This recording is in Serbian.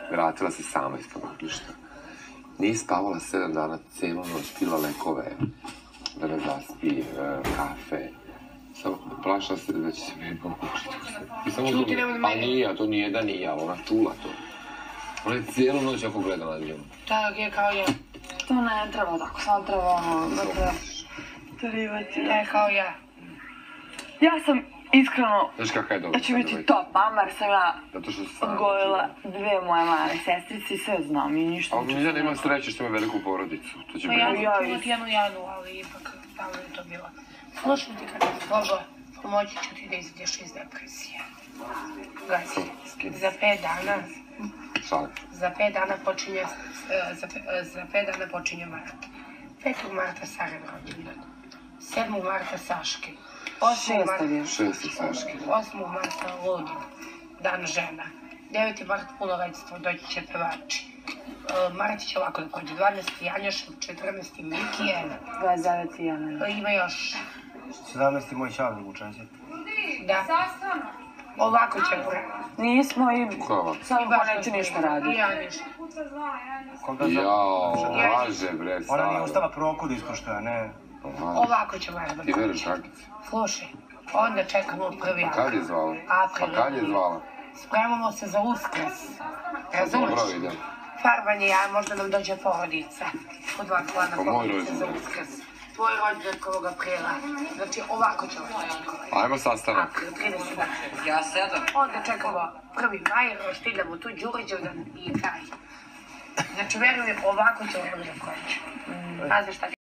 vratila se sama iz porodilišta. Nije spavala 7 dana, celu noć pila lekove, da ne zaspi, kafe. Samo plašala se da će se meni pokušati. Čuti nema da mene. A nije, to nije da nije, ona čula to. Ona je cijelu noć ako gledala na njemu. Tak je kao ja. To ne treba tako, samo treba ono, da treba trivati. Ne, kao ja. Ja sam iskreno, Znaš kakva je dobra? da ću biti top mama, jer sam ja Zato što se sama odgojila 2 moje male sestrice i sve znam i ništa. Ali Miljana nema sreće što ima veliku porodicu. To će Pa ja biti. sam imati jednu jadu, ali ipak tamo je to bilo. Slušam ti kad je dobro, pomoći ću ti da izađeš iz depresije. Gazi, za 5 dana, Šalim. za 5 dana počinje, za 5 dana počinje mart. 5. marta Sarin rođendan, 7. marta Saški, 6. Saški. 8. marta Ludin, dan žena, 9. mart punoletstvo, doći će pevači. Mart će ovako da prođe, 12. Janjašev, 14. Mikijev, 29 Jana. ima još, 17. moj čavni učenje. da, ovako će Nismo i Hvala. samo ko neće ništa raditi. Ja ništa. Jao, laže bre, Ona nije Sara. ustala prokod ispoštoja, ne. Ovako će Marba Ti veriš, proći. Dragice? Slušaj, onda čekamo 1. Kad je zvala? April. A kad je zvala? Spremamo se za Uskrs. Razumeš? Dobro idem. Farbanje, ja, možda nam dođe porodica. Po 2 plana Pa moj porodice za rođendan. Uskrs. Tvoj rođendan 1. aprila. Znači, ovako ćemo čekati. Ajmo sastanak. April, 30 dana. Ja 7. Onda čekamo 1. maj, roštiljamo tu Đuriđevdan i kraj. Znači, verujem, ovako ćemo da proći. Pazi šta